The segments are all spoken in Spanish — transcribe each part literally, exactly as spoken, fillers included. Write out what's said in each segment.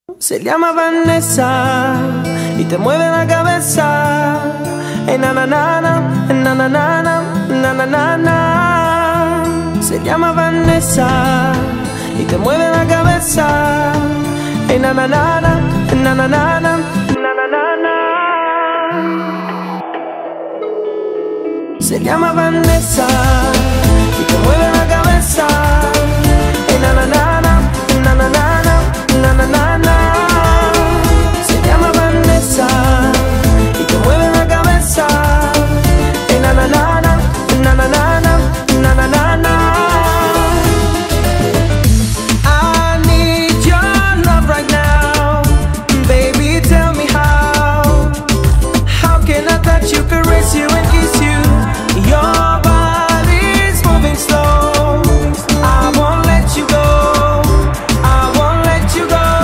Se llama Vanessa y te mueve la cabeza. Eh, na na na na, na na na na, na na na na. Se llama Vanessa y te mueve la cabeza. Eh, na na na na, na na na na, na na na na. Se llama Vanessa y te mueve la cabeza. Eh, na na na na, na na na na, na na na na. Se llama Vanessa y te mueve la cabeza. Eh, na na na na, na na na na, na na na na. I need your love right now, baby. Tell me how. How can I touch you, caress you, and kiss you? Your body's moving slow. I won't let you go. I won't let you go.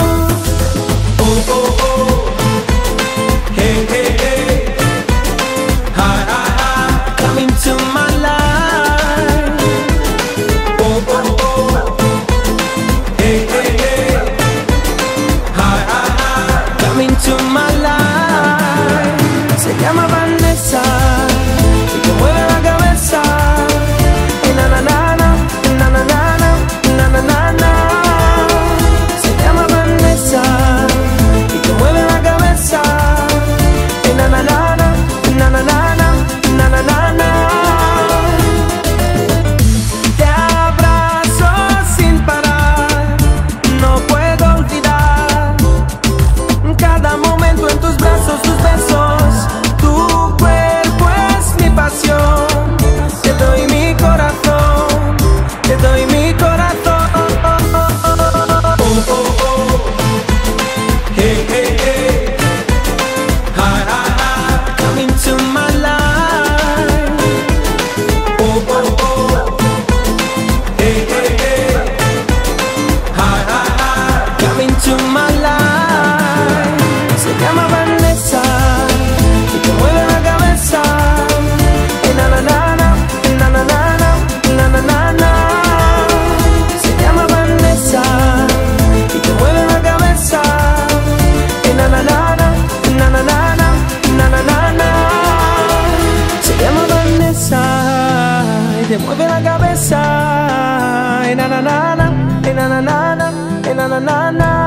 Oh oh oh. Hey hey hey. Hi hi hi. Come into my life. Oh oh oh. Hey hey hey. Hi hi hi. Come into my life. Se llama Vanessa y te mueve la cabeza. Eh, na na na na, na na na na, na na na na. Se llama Vanessa y te mueve la cabeza. Eh, na na na na, na na na na, na na na na. Te abrazo sin parar, no puedo olvidar cada momento en tus brazos, tus besos. Tu cuerpo es mi pasión. Te doy mi corazón, te doy mi corazón. Oh oh oh. Hey hey hey. Hi hi hi. Come into my life. Oh oh oh. Hey hey hey. Hi hi hi. Come into my life. Se llama Vanessa y te mueve la cabeza. Eh, na na na na, na na na na, na na na na. Se llama Vanessa y te mueve la cabeza. Eh, na na na na, na na na na, na na na na. Se llama Vanessa y te mueve la cabeza. Eh, na na na na, eh, na na na na, eh, na na na na.